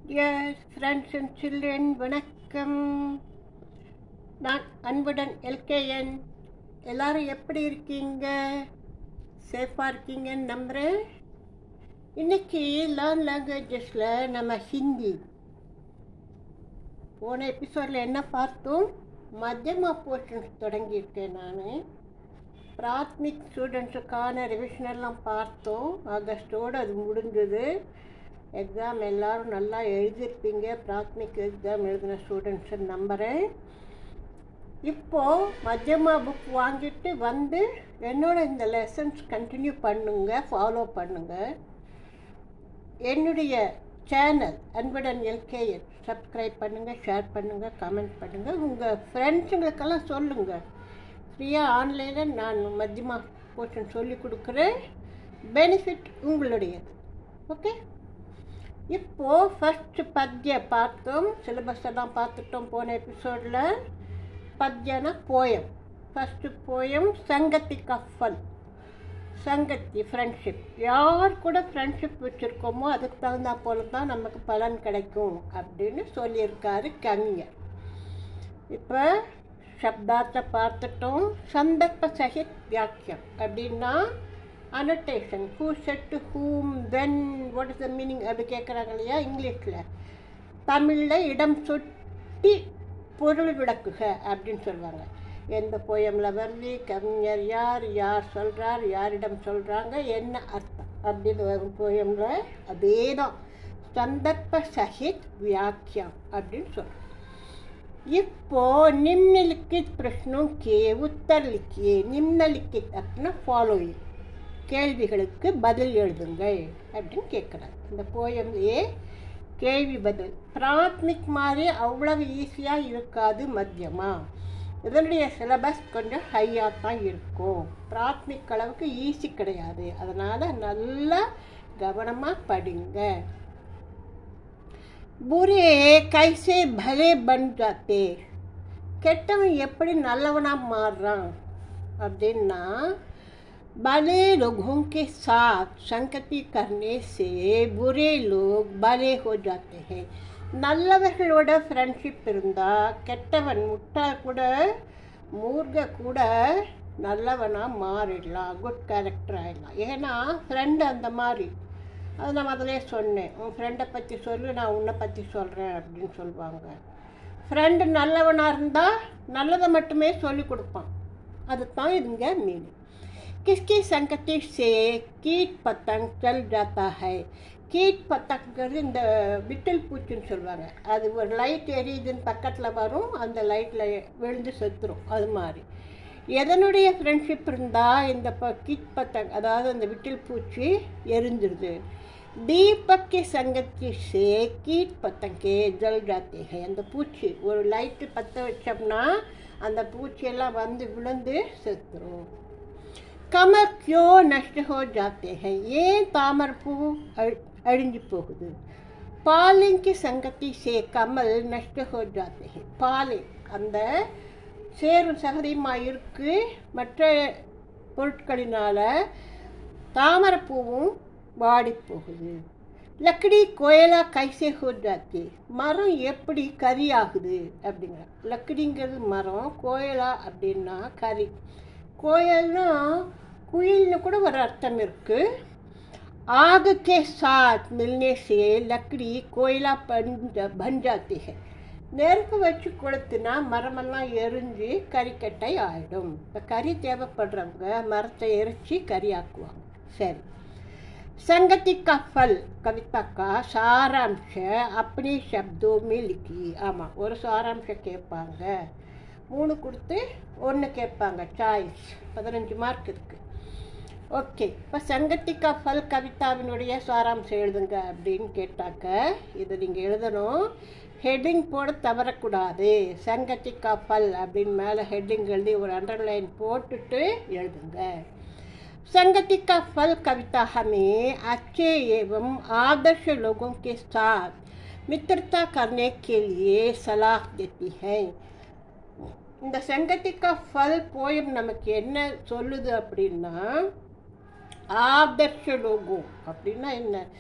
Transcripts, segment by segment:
Dear friends and children, வணக்கம். நான் அன்புடன் LKN. எல்லாரும் எப்படி இருக்கீங்க? சேஃபாக இருக்கீங்கன்னு நம்புகிறேன். இன்னைக்கு லேர்ன் லாங்குவேஜஸில் நம்ம ஹிந்தி போன எபிசோடில் என்ன பார்த்தோம்? மத்தியமா போர்ஷன்ஸ் தொடங்கியிருக்கேன் நான். பிராத்மிக் ஸ்டூடெண்ட்ஸுக்கான ரிவிஷன் எல்லாம் பார்த்தோம். ஆகஸ்டோடு அது முடிஞ்சது. எக்ஸாம் எல்லோரும் நல்லா எழுதியிருப்பீங்க. பிராத்மிக் எக்ஸாம் எழுதின ஸ்டூடெண்ட்ஸுன்னு நம்புகிறேன். இப்போது மத்தியமா புக் வாங்கிட்டு வந்து என்னோட இந்த லெசன்ஸ் கண்டினியூ பண்ணுங்க, ஃபாலோ பண்ணுங்கள். என்னுடைய சேனல் அன்புடன் LKN சப்ஸ்கிரைப் பண்ணுங்கள், ஷேர் பண்ணுங்கள், கமெண்ட் பண்ணுங்கள். உங்கள் ஃப்ரெண்ட்ஸுங்களுக்கெல்லாம் சொல்லுங்கள். ஃப்ரீயாக ஆன்லைனில் நான் மத்தியமா போர்ஷன் சொல்லி கொடுக்குறேன். பெனிஃபிட் உங்களுடையது. ஓகே, இப்போது ஃபஸ்ட்டு பத்ய பார்த்தோம். சிலபஸ் எல்லாம் பார்த்துட்டோம் போன எபிசோடில். பத்யனா போயம். ஃபஸ்ட்டு போயம் சங்கத்தி கஃபல். சங்கத்தி ஃப்ரெண்ட்ஷிப். யார் கூட ஃப்ரெண்ட்ஷிப் வச்சுருக்கோமோ அதுக்கு தகுந்தா போல தான் நமக்கு பலன் கிடைக்கும் அப்படின்னு சொல்லியிருக்காரு கவிஞர். இப்போ சப்தார்த்தை பார்த்துட்டோம். சந்தர்ப்ப சகித் வியாக்கியம் அப்படின்னா annotation. Who said to whom, when, what is the meaning அப்படி கேட்குறாங்க இல்லையா இங்கிலீஷில். தமிழில் இடம் சுட்டி பொருள் விளக்குக அப்படின்னு சொல்லுவாங்க. எந்த போயமில் வருது, கவிஞர் யார், யார் சொல்கிறார், யாரிடம் சொல்கிறாங்க, என்ன அர்த்தம் அப்படின்னு வரும் போயமில். அதே தான் சந்தர்ப்ப சகித் வியாக்கியம் அப்படின்னு சொல்கிறோம். இப்போது நிம்னலிக்கித் பிரஷ்னோं के उत्तर लिखिए. निम्नलिखित அப்படின்னா ஃபாலோயிங், கேள்விகளுக்கு பதில் எழுதுங்கள் அப்படின்னு கேட்குறாங்க. இந்த போயம்லேயே கேள்வி பதில். பிராத்மிக் மாதிரி அவ்வளவு ஈஸியாக இருக்காது மத்தியமா. இதனுடைய சிலபஸ் கொஞ்சம் ஹையாக தான் இருக்கும். பிராத்மிக் அளவுக்கு ஈஸி கிடையாது. அதனால் நல்லா கவனமாக படிங்க. புரே கைசே பலே பன் ஜாத்தே. கெட்டவன் எப்படி நல்லவனாக மாறுறான் அப்படின்னா, भले लोगों के साथ संगति करने से बुरे लोग भले हो जाते हैं. நல்லவர்களோட ஃப்ரெண்ட்ஷிப் இருந்தால் கெட்டவன் முட்டாள் கூட மூர்க்க கூட நல்லவனாக மாறிடலாம், குட் கேரக்டர் ஆகிடலாம். ஏன்னா ஃப்ரெண்டு அந்த மாதிரி. அது நான் அதிலே சொன்னேன். உன் ஃப்ரெண்டை பற்றி சொல்லு, நான் உன்னை பற்றி சொல்கிறேன் அப்படின்னு சொல்லுவாங்க. ஃப்ரெண்டு நல்லவனாக இருந்தால் நல்லதை மட்டுமே சொல்லி கொடுப்பான். அதுதான் இதுங்க மீனிங். किसकी संगति से कीट पतंग चल जाता है. कीट பத்தங்கிறது இந்த விட்டில் பூச்சின்னு சொல்லுவாங்க. அது ஒரு லைட் எரியுதுன்னு பக்கத்தில் வரும், அந்த லைட்டில் விழுந்து செத்துரும். அது மாதிரி எதனுடைய ஃப்ரெண்ட்ஷிப் இருந்தால் இந்த கீட் பத்தங், அதாவது அந்த விட்டில் பூச்சி எரிஞ்சிருது. தீபக்கு சங்கத்தி சே கீட் பத்தங்கே ஜல் ஜாத்தே ஹை. அந்த பூச்சி ஒரு லைட்டு பற்ற வச்சோம்னா அந்த பூச்சியெல்லாம் வந்து விழுந்து செத்துரும். कमल क्यों नष्ट हो जाते हैं. ஏன் தாமரைப்பூ அழிஞ்சு போகுது? பாலிங் की संगति से कमल नष्ट हो जाते हैं. பாலிங் அந்த சேரும் சகதியுமாக இருக்கு. மற்ற பொருட்களினால் தாமரைப்பூவும் வாடி போகுது. லக்கடி கோயலா கைசே ஹோ ஜாத்தி. மரம் எப்படி கறி ஆகுது அப்படிங்கிற. லக்கடிங்கிறது மரம், கோயலா அப்படின்னா கறி. கோயல்னா குயில்னு கூட ஒரு அர்த்தம் இருக்குது. आग के साथ मिलने से लकड़ी कोयला बन जाती है. நெருப்பு வச்சு கொளுத்துனா மரமெல்லாம் எரிஞ்சு கறிக்கட்டை ஆகிடும். இப்போ கறி தேவைப்படுறவங்க மரத்தை எரித்து கறி ஆக்குவாங்க. சரி, संगति का फल कविता का सारांश अपने शब्दों में लिखी. ஆமாம், ஒரு சாராம்சம் கேட்பாங்க. 3 கொடுத்து 1 கேட்பாங்க. சாய்ஸ் 15 மார்க் இருக்குது. ஓகே, இப்போ சங்கத்திகா ஃபல் கவிதாவினுடைய சாராம்சம் எழுதுங்க அப்படின்னு கேட்டாக்க இதை நீங்கள் எழுதணும். ஹெட்டிங் போட தவறக்கூடாது. சங்கத்திகா ஃபல் அப்படின்னு மேலே ஹெட்டிங் எழுதி ஒரு அண்டர்லைன் போட்டுட்டு எழுதுங்க. संगतिका फल कविता हमें अच्छे एवं आदर्श लोगों के साथ मित्रता करने के लिए सलाह देती है. இந்த சங்கத்திகா ஃபல் போயம் நமக்கு என்ன சொல்லுது அப்படின்னா, ஆதர்ஷ லோகம் அப்படின்னா என்ன?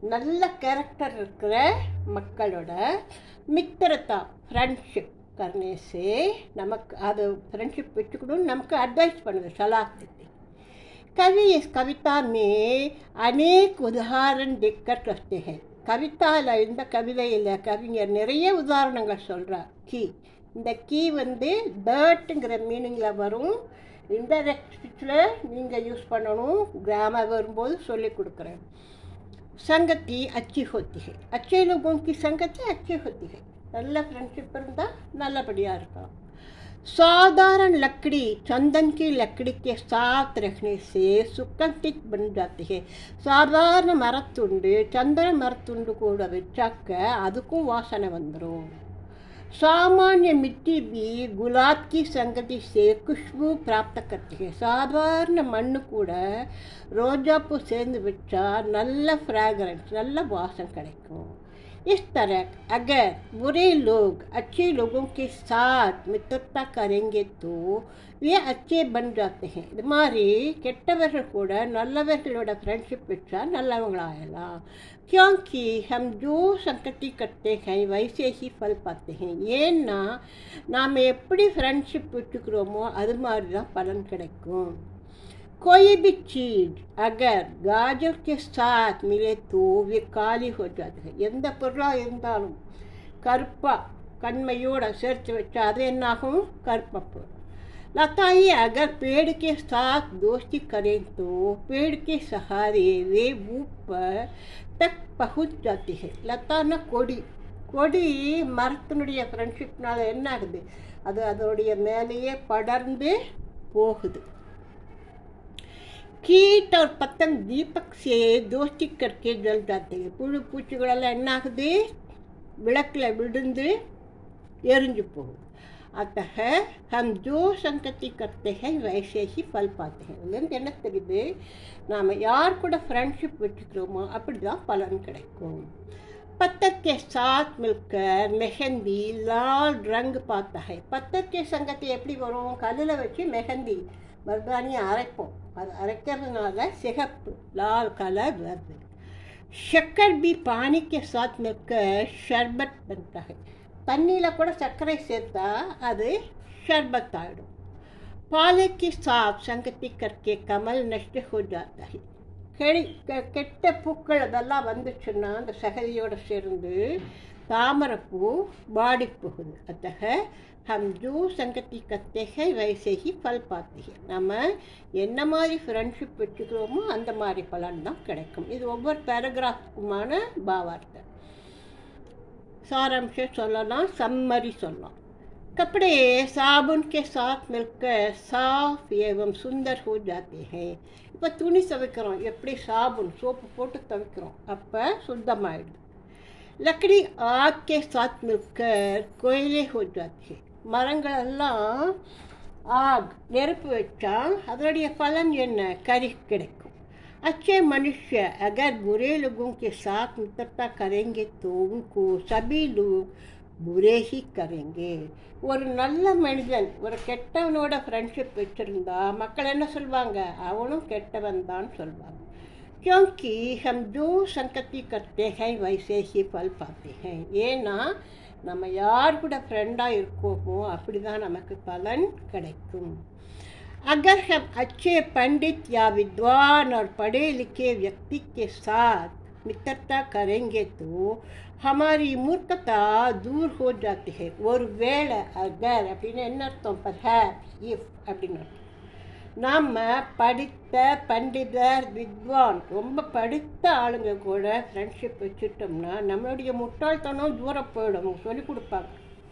நல்ல கேரக்டர் இருக்கிற மக்களோட மித்திரத்தா फ्रेंडशिप करने से நமக்கு அது फ्रेंडशिप வச்சுக்கணும் நமக்கு அட்வைஸ் பண்ணுது सलाह देते। कवि इस कविता में अनेक उदाहरण देकर कहते हैं। கவிதாவில் இந்த கவிதையில் கவிஞர் நிறைய உதாரணங்கள் சொல்கிறார்। இந்த கீ வந்து டர்ட்டுங்கிற மீனிங்கில் வரும்। இன்டைரக்ட் ஸ்பீச்சில் நீங்கள் யூஸ் பண்ணணும், கிராமர் வரும்போது சொல்லி கொடுக்குறேன்। संगति अच्छी होती है, अच्छे लोगों की संगति अच्छी होती है। நல்ல ஃப்ரெண்ட்ஷிப் இருந்தால் நல்லபடியாக இருக்கும்। साधारण लकड़ी चंदन की लकड़ी के साथ रखने से सुगंधित बन जाती है। சாதாரண மரத்துண்டு சந்தன மரத்துண்டு கூட வச்சாக்க அதுக்கும் வாசனை வந்துடும்। सामान्य मिट्टी भी गुलाब की संगति से खुशबू प्राप्त करती है। साधारण मण्णु கூட ரோஜாப்பூ சேர்ந்து வச்சா நல்ல फ्रैग्रेंस நல்ல வாசம் கிடைக்கும்। इस तरह अगर बुरे लोग अच्छे लोगों के साथ मित्रता करेंगे तो वे अच्छे बन जाते हैं। இது மாதிரி கெட்டவர்கள் கூட நல்லவர்களோட ஃப்ரெண்ட்ஷிப் வச்சா நல்லவங்களாகலாம்। क्योंकि हम जो संगति करते हैं वैसे ही फल पाते हैं। ஏன்னா நாம் எப்படி ஃப்ரெண்ட்ஷிப் வச்சுக்கிறோமோ அது மாதிரி தான் பலன் கிடைக்கும்। कोई भी चीज़ अगर गाजर के साथ मिले तो वे काली हो जाती है। எந்த பொருளாக இருந்தாலும் கருப்பாக கண்மையோடு சேர்த்து வச்சா அது என்னாகும், கருப்பப்பு। लताएं अगर पेड़ के साथ दोस्ती करें तो पेड़ के सहारे वे ऊपर तक पहुँच जाती है। लताना கொடி கொடி மரத்தினுடைய ஃப்ரெண்ட்ஷிப்னால என்ன ஆகுது, அது அதோடைய மேலேயே படர்ந்து போகுது। कीट और पतंग दीपक से दोस्ती करके जल जाते हैं। புழு பூச்சிகளெல்லாம் என்ன ஆகுது, விளக்கில் விழுந்து எரிஞ்சு போகுது। अतः हम जो संगति करते हैं वैसे ही फल पाते हैं। இதுலேருந்து என்ன தெரியுது, நாம் யார் கூட ஃப்ரெண்ட்ஷிப் வச்சுக்கிறோமோ அப்படி தான் பலன் கிடைக்கும்। पत्थर के साथ मिलकर मेहंदी लाल रंग पाता है। पत्थर के संगति எப்படி வரும், கல்லில் வச்சு மெஹந்தி மருதாணியை அரைப்போம், அது அரைக்கிறதுனால சிகப்பு லால் கலர் வருது। शक्कर भी पानी के साथ मिलकर शरबत बनता है। தண்ணியில் கூட சர்க்கரை சேர்த்தா அது ஷர்பத் ஆகிடும்। पाले के साथ संगति करके कमल नष्ट हो जाता है। கெட்ட பூக்கள் அதெல்லாம் வந்துச்சுன்னா அந்த சகதியோடு சேர்ந்து தாமரைப்பூ பாடி போகுது। अतः हम जो संगति करते हैं वैसे ही फल पाते हैं। நம்ம என்ன மாதிரி ஃப்ரெண்ட்ஷிப் வச்சுக்கிறோமோ அந்த மாதிரி பலன் தான் கிடைக்கும்। இது ஒவ்வொரு பேராகிராஃப்க்குமான பாவார்த்தை। सारांश சொல்லலாம், சம்மரி சொல்லலாம்। कपड़े साबुन के साथ मिलकर साफ एवं सुंदर हो जाते हैं। இப்போ துணி துவைக்கிறோம், எப்படி சாபுன் சோப்பு போட்டு துவைக்கிறோம், அப்போ சுத்தமாயிடுது। लकड़ी आग के साथ मिलकर कोयले हो जाती है। மரங்களெல்லாம் ஆக் நெருப்பு வச்சா அதனுடைய பலன் என்ன, கரி கிடைக்கும்। अच्छे मनुष्य अगर बुरे लोगों के साथ मित्रता करेंगे तो उनको सभी लोग बुरे ही करेंगे। ஒரு நல்ல மனிதன் ஒரு கெட்டவனோட ஃப்ரெண்ட்ஷிப் வச்சுருந்தா மக்கள் என்ன சொல்வாங்க, அவனும் கெட்டவன் தான் சொல்வாங்க। क्योंकि हम जो संगति करते हैं वैसे ही फल पाते हैं। ஏன்னா நம்ம யார் கூட ஃப்ரெண்டாக இருக்கோமோ அப்படி தான் நமக்கு பலன் கிடைக்கும்। अगर हम अच्छे पंडित या विद्वान और पढ़े लिखे व्यक्ति के साथ मित्रता करेंगे तो हमारी मूर्खता दूर हो जाती है। ஒரு வேளை அகர் அப்படின்னு என்ன அர்த்தம், perhaps if அப்படின்னு அர்த்தம்। நாம் படித்த பண்டிதர் வித்வான் ரொம்ப படித்த ஆளுங்க கூட ஃப்ரெண்ட்ஷிப் வச்சுட்டோம்னா நம்மளுடைய முட்டாள்தனம் தூரம் போயிடும், சொல்லிக் கொடுப்பாங்க।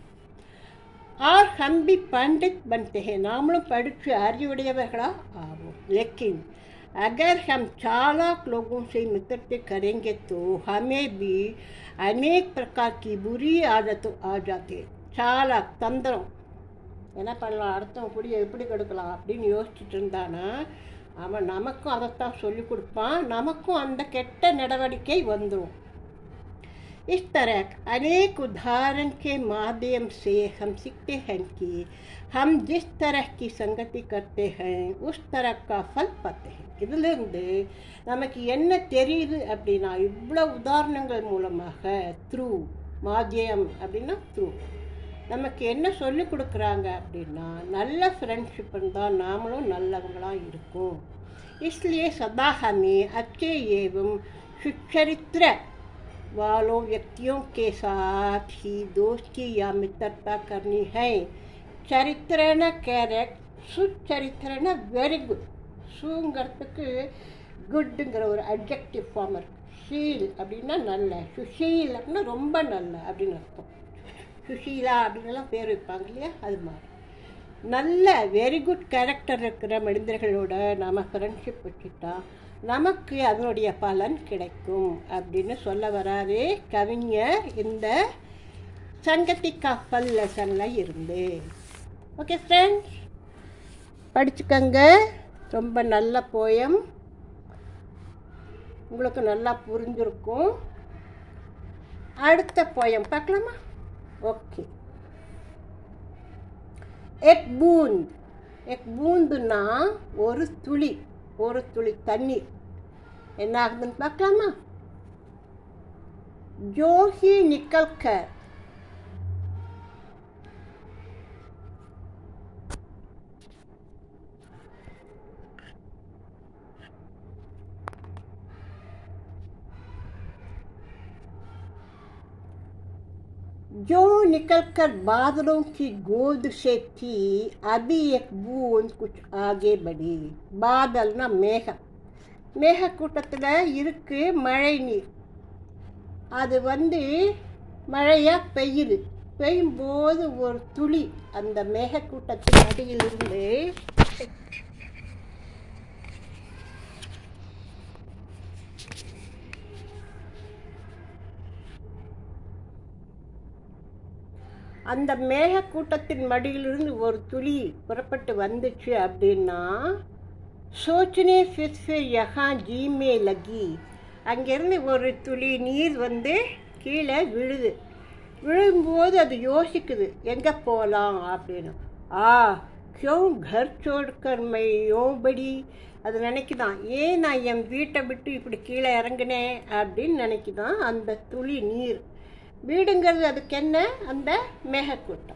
और हम भी पंडित बनते हैं, நாமளும் படித்து அறிவுடையவர்களாக ஆகும்। लेकिन अगर हम चालाक लोगों से मित्रता करेंगे तो हमें भी अनेक प्रकार की बुरी आदतें आ जाती है। चालाक தந்திரம் என்ன பண்ணலாம், அர்த்தம் புரிய எப்படி கொடுக்கலாம் அப்படின்னு யோசிச்சுட்டு இருந்தானா அவன் நமக்கும் அதைத்தான் சொல்லி கொடுப்பான், நமக்கும் அந்த கெட்ட நடவடிக்கை வந்துடும்। इस तरह अनेक उदाहरण के माध्यम से हम सीखते हैं कि हम जिस तरह की संगति करते हैं उस तरह का फल पाते हैं। இதிலிருந்து நமக்கு என்ன தெரியுது அப்படின்னா, இவ்வளோ உதாரணங்கள் மூலமாக த்ரூ மாத்தியம் அப்படின்னா த்ரூ நமக்கு என்ன சொல்லி கொடுக்குறாங்க அப்படின்னா, நல்ல ஃப்ரெண்ட்ஷிப் இருந்தால் நாமளும் நல்லவங்களாக இருக்கும். इसलिए सदा हमें अच्छे एवं सुचरित्र वालों व्यक्तियों के साथ ही दोस्ती या मित्रता करनी है. சரித்திரன கேரக்ட், சுச்சரித்திரன வெரி குட். சுங்கிறதுக்கு குட்டுங்கிற ஒரு அட்ஜெக்டிவ் ஃபார்ம் இருக்குது. ஷீல் அப்படின்னா நல்ல, சுஷீல் அப்படின்னா ரொம்ப நல்ல அப்படின்னு அர்த்தம். சுஷீலா அப்படின்லாம் பேர் வைப்பாங்க இல்லையா, அது மாதிரி நல்ல வெரி குட் கேரக்டர் இருக்கிற மனிதர்களோட நாம் ஃப்ரெண்ட்ஷிப் வச்சுட்டா நமக்கு அதனுடைய பலன் கிடைக்கும் அப்படின்னு சொல்ல வராரு கவிஞர் இந்த சங்கத்தி கப்பல் லெசனில் இருந்து. ஓகே ஃப்ரெண்ட்ஸ், படிச்சுக்கங்க. ரொம்ப நல்ல போயம், உங்களுக்கு நல்லா புரிஞ்சிருக்கும். அடுத்த போயம் பார்க்கலாமா? ஓகே. एक बूंद, एक बूंदना ஒரு துளி, ஒரு துளி தண்ணீர் என்ன ஆகுதுன்னு பார்க்கலாமா? जो ही निकल कर जो निकलकर बादलों की गोद से थी, अभी एक बूंद कुछ आगे बढ़ी. बादलना மேகம், மேக கூட்டத்தில் இருக்கு மழை நீர். அது மழையாக பெய்யுது. பெய்யும்போது ஒரு துளி அந்த மேக கூட்டத்தின் அடியிலிருந்து அந்த மேகக்கூட்டத்தின் மடியிலிருந்து ஒரு துளி புறப்பட்டு வந்துச்சு அப்படின்னா, சோச்சனே ஃபிர் யஹா ஜீமே லகி, அங்கேருந்து ஒரு துளி நீர் கீழே விழுது. விழும்போது அது யோசிக்குது எங்கே போகலாம் அப்படின்னு. கியோ கர் சோட்கர் மை யோபடி, அது நினைக்குதான், ஏன் நான் என் வீட்டை விட்டு இப்படி கீழே இறங்கினேன் அப்படின்னு நினைக்குதான். அந்த துளி நீர் வீடுங்கிறது அதுக்கு என்ன, அந்த மேகக்கூட்டம்.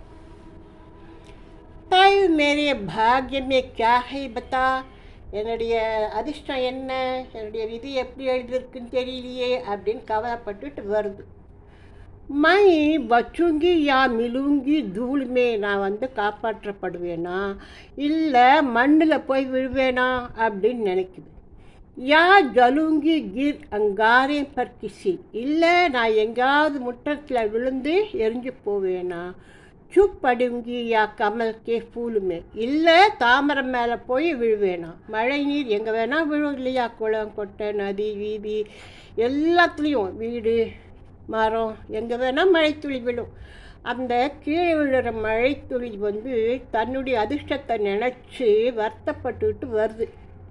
தாய் மேரிய பாக்யமே கியா ஹை பத்தா, என்னுடைய அதிர்ஷ்டம் என்ன, என்னுடைய விதி எப்படி எழுதியிருக்குன்னு தெரியலையே அப்படின்னு கவலைப்பட்டுட்டு வருது. மை பச்சுங்கி யா மிலுங்கி தூளுமே, நான் காப்பாற்றப்படுவேனா இல்லை மண்ணில் போய் விழுவேனா அப்படின்னு நினைக்குது. யா ஜலுங்கி கிர் அங்காரே பர் கிசி, இல்லை நான் எங்கேயாவது முற்றத்தில் விழுந்து எரிஞ்சு போவேனா. சுப் படுங்கி யா கமல் கே ஃபூலுமே, இல்லை தாமரை மேலே போய் விழுவேனா. மழை நீர் எங்கே வேணால் விழும் இல்லையா, குளம் கொட்டை நதி வீதி எல்லாத்துலேயும், வீடு மரம் எங்கே வேணால் மழைத்துளி விழும். அந்த கீழே விழுற மழைத்துளி தன்னுடைய அதிர்ஷ்டத்தை நினச்சி வருத்தப்பட்டுக்கிட்டு வருது.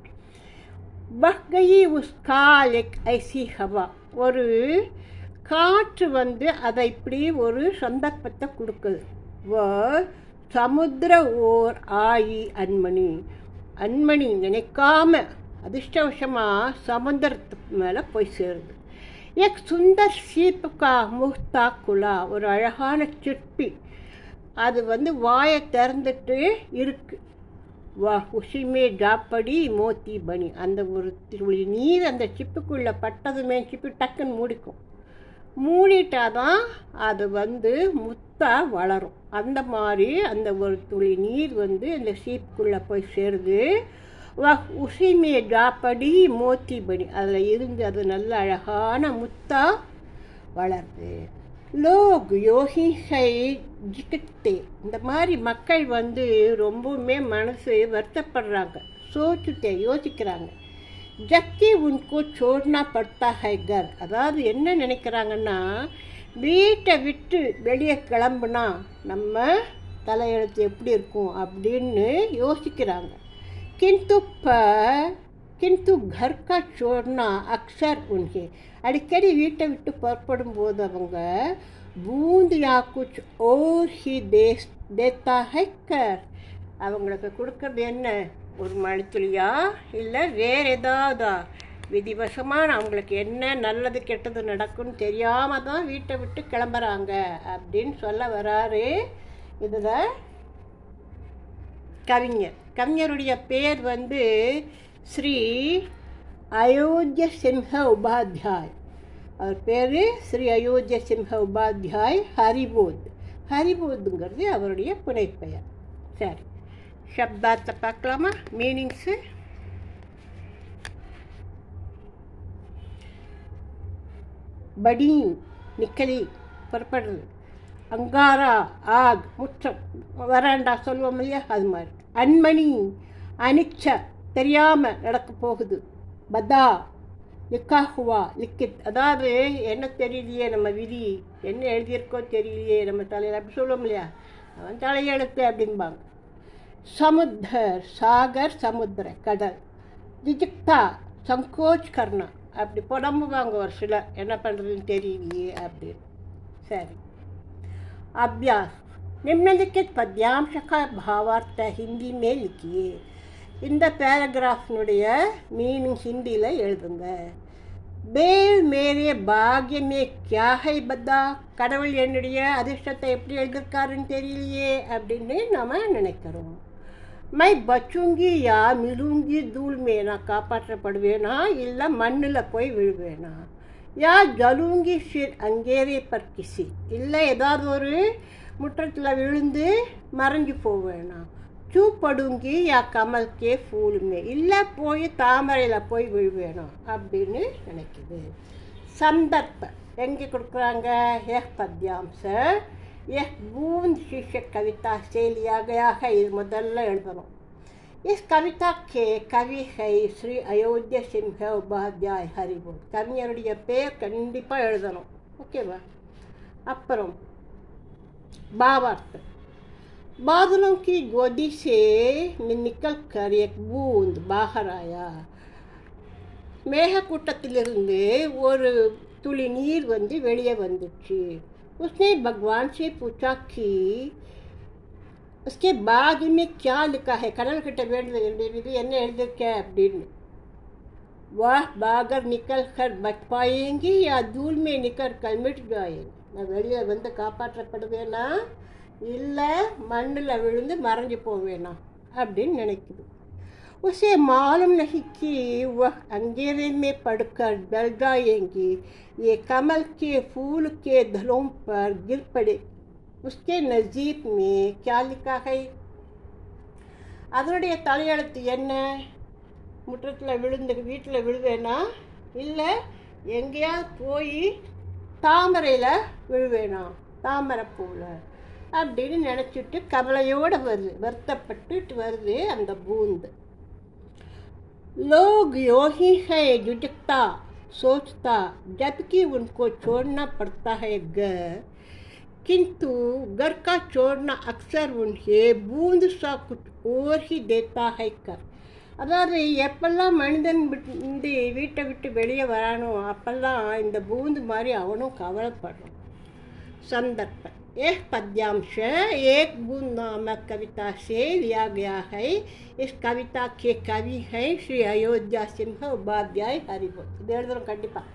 பஹ்கயி உஸ்கால் எக் ஐசி ஹவா, ஒரு காற்று அதை இப்படி ஒரு சந்தர்ப்பத்தை கொடுக்குது. சமுத்திர ஓர் ஆயி அன்மணி, அன்மணி நினைக்காம அதிர்ஷ்டவசமாக சமுத்திரத்துக்கு மேலே போய் சேருது. எக் சுந்தர் சீப்புக்கா முஹ்தா குலா, ஒரு அழகான சிற்பி அது வாயை திறந்துட்டு இருக்கு. வா உஷிமே ஜாப்படி மோத்தி பனி, அந்த ஒரு துளி நீர் அந்த சிப்புக்குள்ளே பட்டதுமே சிப்பு டக்குன்னு மூடிக்கும். மூடிட்டாதான் அது முத்தா வளரும். அந்த மாதிரி அந்த ஒரு துளி நீர் அந்த சீப்புக்குள்ளே போய் சேருது. வா உஷிமே ஜாப்படி மோத்தி பனி, அதில் இருந்து அது நல்ல அழகான முத்தா வளருது. லோக் யோகி ஹை ஜிகத்தே, இந்த மாதிரி மக்கள் ரொம்பவுமே மனசு வருத்தப்படுறாங்க, சோச்சுத்தே யோசிக்கிறாங்க. ஜப்கி உன்கோ சோடனா படுத்தா ஹை கர், அதாவது என்ன நினைக்கிறாங்கன்னா, வீட்டை விட்டு வெளியே கிளம்புனா நம்ம தலையெழுத்து எப்படி இருக்கும் அப்படின்னு யோசிக்கிறாங்க. கிந்து கர் கா சோடனா அக்சர் உன்கே, அடிக்கடி வீட்டை விட்டு புறப்படும் போது அவங்க பூந்த் யா குச் ஓர் ஹி தேத்தா ஹை கர், அவங்களுக்கு கொடுக்கறது என்ன, ஒரு மழைத்துளியா இல்லை வேறு ஏதாவதா விதிவசமாக அவங்களுக்கு என்ன நல்லது கெட்டது நடக்கும்னு தெரியாமல் தான் வீட்டை விட்டு கிளம்புறாங்க அப்படின்னு சொல்ல வராரு இதில் கவிஞர். கவிஞருடைய பேர் வந்து ஸ்ரீ அயோத்திய சிம்ஹ உபாத்யாய். அவர் பேர் ஸ்ரீ அயோத்திய சிம்ஹ உபாத்யாய் ஹரிபோத். ஹரிபோத்துங்கிறது அவருடைய புனைப்பெயர். சரி, சப்தார்த்த பார்க்கலாமா? மீனிங்ஸு. படி நிக்கலி புறப்படுறது. அங்காரா ஆக் முற்றம் வராண்டா சொல்லுவோம் இல்லையா, அது மாதிரி. அன்மணி அனிச்ச தெரியாமல் நடக்க போகுது. பதா லிக்காஹுவா லிக்கித் அதாவது என்ன தெரியலையே நம்ம விதி, என்ன எழுதியிருக்கோ தெரியலையே நம்ம தலையில், அப்படி சொல்லுவோம் இல்லையா, அவன் தலையெழுத்து அப்படின்பாங்க. சமுத்தர் சாகர் சமுத்திர கடல். ஜிஜிக்தா சங்கோச் கர்ணா அப்படி புலம்புவாங்க ஒரு சிலர், என்ன பண்ணுறதுன்னு தெரியலையே அப்படின்னு. சரி, अभ्यास निम्नलिखित पद्यांश का भावार्थ हिंदी में लिखिए. இந்த பேராகிராஃப்னுடைய மீனிங் ஹிந்தியில் எழுதுங்க. பேல் மேரே பாக்யமே கியா ஹை பத்தா, கடவுள் என்னுடைய அதிர்ஷ்டத்தை எப்படி எழுதியிருக்காருன்னு தெரியலையே அப்படின்னு நம்ம நினைக்கிறோம். மை பச்சுங்கி யா மிலுங்கி தூள் மே, நான் காப்பாற்றப்படுவேனா இல்லை மண்ணில் போய் விழுவேனா. யா ஜலூங்கி ஷிர் அங்கேரே பர் கிசி, இல்லை ஏதாவது ஒரு முற்றத்தில் விழுந்து மறைஞ்சு போவேனா. சூப்படுங்கி யா கமல் கே ஃபூலுமே, இல்லை போய் தாமரையில் போய் விழுவேணும் அப்படின்னு நினைக்குது. சந்தர்ப்பம் எங்கே கொடுக்குறாங்க? எஹ் பத்யாம்ச எஹ் பூந்த் शीर्षक कविता से लिया गया है. இது முதல்ல எழுதணும். इस कविता के कवि है श्री अयोध्या सिंह उपाध्याय हरिबोध. கவிஞருடைய பேர் கண்டிப்பாக எழுதணும், ஓகேவா? அப்புறம் भावार्थ. बादलों की गोदी से निकल कर एक बूंद बाहर आया. மேகக்கூட்டத்திலிருந்து ஒரு துளி நீர் வந்து வெளியே வந்துச்சு. उसने भगवान से पूछा कि उसके बाद में क्या लिखा है, கடவுள்கிட்ட வேண்டியது என்ன எழுதிருக்க அப்படின்னு. वह बागर निकल कर बच पाएंगी या धूल में निकल कर मिट जाएंगी, நான் வெளியே வந்து காப்பாற்றப்படுவேனா இல்லை மண்ணில் விழுந்து மறைஞ்சு போவேனா அப்படின்னு நினைக்குது. उसे मालूम नहीं कि वह अंधेरे में पड़कर डर जाएंगी, ये कमल के फूल के दलों पर गिर पड़े. उसके नज़ीक में क्या लिखा है, அதனுடைய தலையெழுத்து என்ன? முற்றத்தில் விழுந்து வீட்டில் விழுவேனா இல்லை எங்கேயாவது போய் தாமரையில் விழுவேனா, தாமரை பூவில் அப்படின்னு நினச்சிட்டு கவலையோடு வருது, வருத்தப்பட்டுட்டு வருது அந்த பூந்து. लोग यूं ही है झुकता सोचता जबकि उनको छोड़ना पड़ता है घर, किंतु घर का छोड़ना अक्सर उन्हें बूंद सा कुछ और ही देता है कर. அதாவது எப்பெல்லாம் மனிதன் வீட்டை விட்டு வெளியே வரானோ அப்பெல்லாம் இந்த பூந்து மாதிரி அவனும் கவலைப்படுறான். சந்தர்ப்பம். एक पद्यांश एक बूंद नामक कविता से लिया गया है. इस कविता के कवि हैं श्री अयोध्या सिंह उपाध्याय हरिबोध. இது எழுதுறோம் கண்டிப்பாக.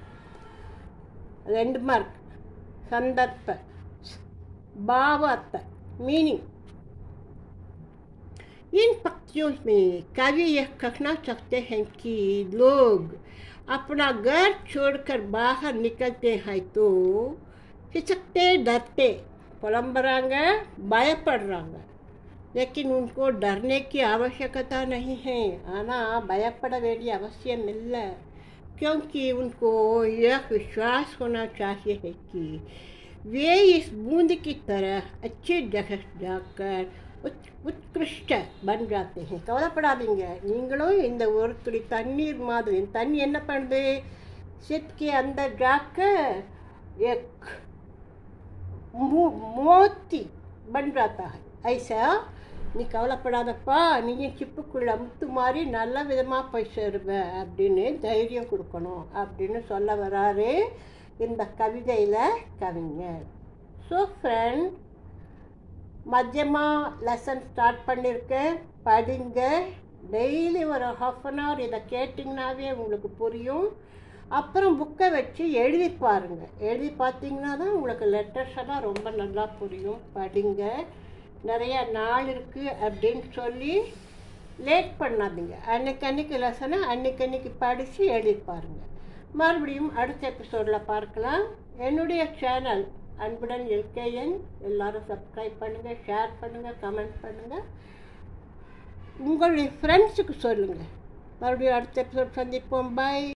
2 மார்க். संदर्भ भावार्थ मीनिंग. इन पंक्तियों में कवि यह कहना चाहते हैं कि लोग अपना घर छोड़कर बाहर निकलते हैं तो हिचकते डरते புலம்புறாங்க, பயப்படுறாங்க. लेकिन उनको डरने की आवश्यकता नहीं है, ஆனால் பயப்பட வேண்டிய அவசியம் இல்லை. क्योंकि उनको यह विश्वास होना चाहिए है कि वे इस बूंद की तरह अच्छी जगह जाकर उत्कृष्ट बन जाते हैं. கவலைப்படாதீங்க, நீங்களும் இந்த ஒரு துளி தண்ணீர் மாதிரி, தண்ணி என்ன பண்ணுது, सित के अंदर जाकर एक मोती बन जाता है. ऐसा நீ கவலைப்படாதப்பா, நீங்கள் சிப்புக்குள்ள முத்து மாதிரி நல்ல விதமாக போய் சேருவ அப்படின்னு தைரியம் கொடுக்கணும் அப்படின்னு சொல்ல வராரு இந்த கவிதையில் கவிஞர். ஸோ ஃப்ரெண்ட், மத்தியமா லெசன் ஸ்டார்ட் பண்ணியிருக்கேன், படிங்க, டெய்லி ஒரு ½ அன் ஹவர் இதை கேட்டிங்கனாவே உங்களுக்கு புரியும். அப்புறம் புக்கை வச்சு எழுதி பாருங்கள். எழுதி பார்த்தீங்கன்னா தான் உங்களுக்கு லெட்டர்ஸ் எல்லாம் ரொம்ப நல்லா புரியும். படிங்க. நிறைய நாள் இருக்குது அப்படின்னு சொல்லி லேட் பண்ணாதீங்க. அன்னைக்கு லெசனை அன்னைக்கு படித்து எழுதி பாருங்கள். மறுபடியும் அடுத்த எபிசோடில் பார்க்கலாம். என்னுடைய சேனல் அன்புடன் LKN எல்லாரும் சப்ஸ்கிரைப் பண்ணுங்கள், ஷேர் பண்ணுங்கள், கமெண்ட் பண்ணுங்கள், உங்களுடைய ஃப்ரெண்ட்ஸுக்கு சொல்லுங்கள். மறுபடியும் அடுத்த எபிசோட் சந்திப்போம். பாய்.